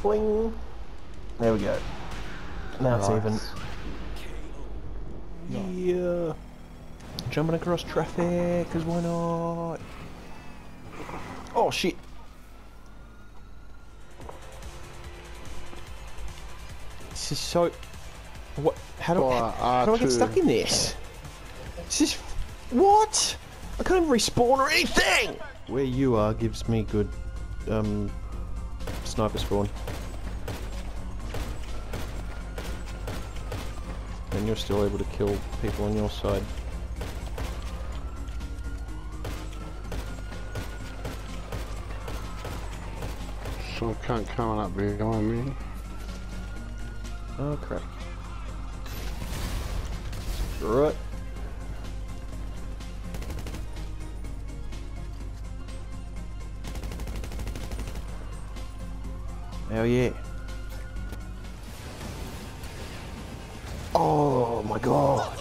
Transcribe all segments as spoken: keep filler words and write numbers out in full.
Fling. There we go. Now it's even. Yeah. Jumping across traffic, cause why not? Oh shit. This is so. What? How do, how, how do I get stuck in this? This is. What? I can't even respawn or anything! Where you are gives me good. Um. Sniper spawn. And you're still able to kill people on your side. Some cunt coming up behind me. Oh crap. Right. Hell yeah. Oh my god.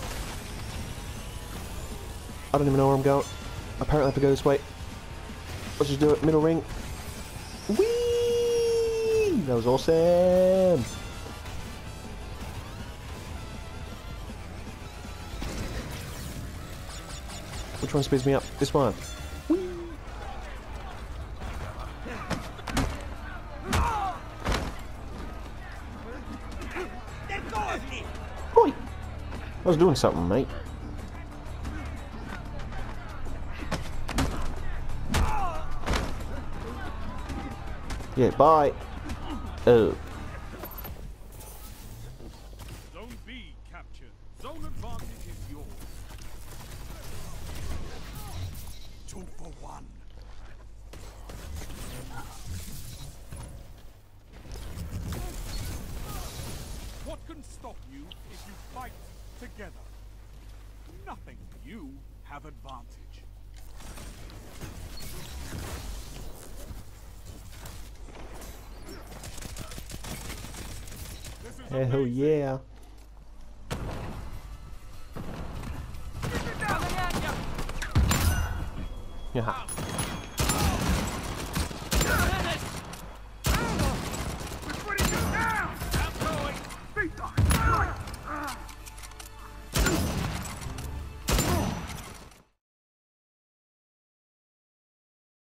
I don't even know where I'm going. Apparently I have to go this way. Let's just do it. Middle ring. Whee! That was awesome. Which one speeds me up? This one. Whee! Oi! I was doing something, mate. Yeah, bye. Oh. Zone B captured. Zone advantage is yours. Two for one. What can stop you if you fight together? Nothing. You have advantage. Hell yeah. Yeah.